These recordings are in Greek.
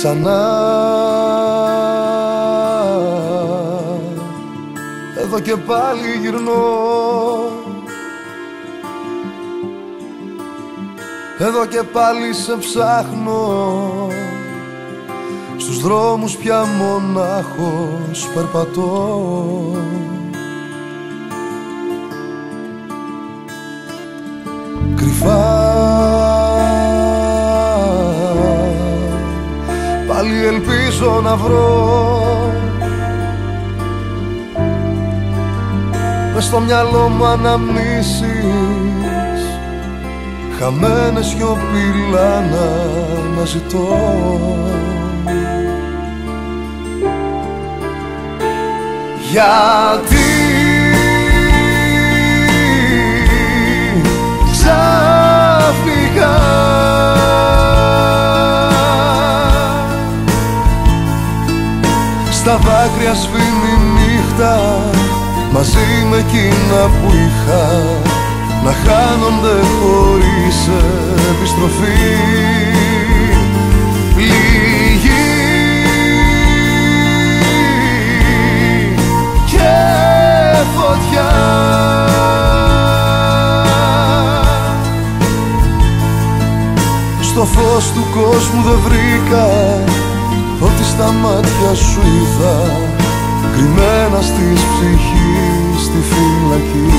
ξανά. Εδώ και πάλι γυρνώ, εδώ και πάλι σε ψάχνω. Στους δρόμους πια μονάχος περπατώ. Κρυφά πάλι ελπίζω να βρω μες στο μυαλό μου αναμνήσεις, χαμένες σιωπηλά να ζητώ. Γιατί ξαφνικά στα δάκρυα σβήνει η νύχτα, μαζί με εκείνα που είχα να χάνονται χωρίς επιστροφή. Πληγή και φωτιά, στο φως του κόσμου δεν βρήκα ό,τι στα μάτια σου είδα, κρυμμένα στις ψυχής στη φυλακή.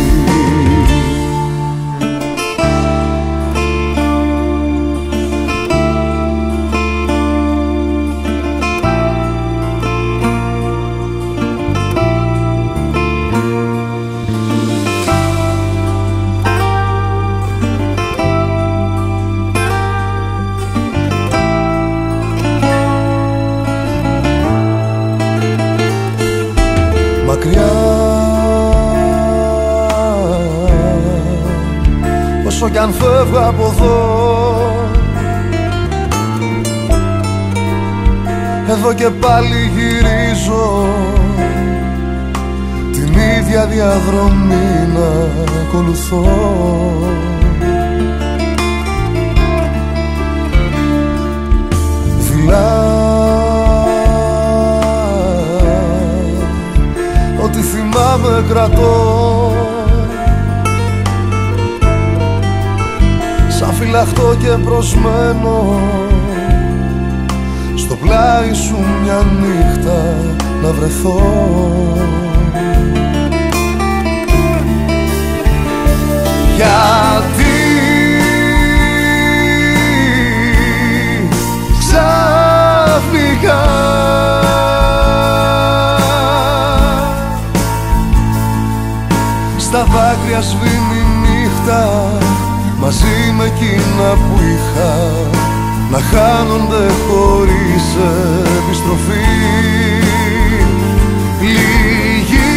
Μακριά, όσο κι αν φεύγω από εδώ, εδώ και πάλι γυρίζω, την ίδια διαδρομή να ακολουθώ. Δειλά ό,τι θυμάμαι κρατώ, σαν φυλαχτό και προσμένο στο πλάι σου μια νύχτα να βρεθώ. Γιατί ξαφνικά στα δάκρυα σβήνει η νύχτα, μαζί με εκείνα που είχα να χάνονται χωρίς επιστροφή. Πληγή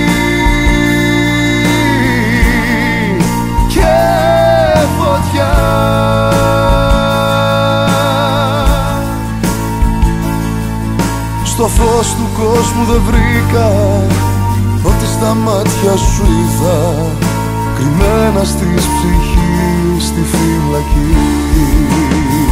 και φωτιά, στο φως του κόσμου δεν βρήκα ό,τι στα μάτια σου είδα, κρυμμένα στις ψυχής στη φυλακή.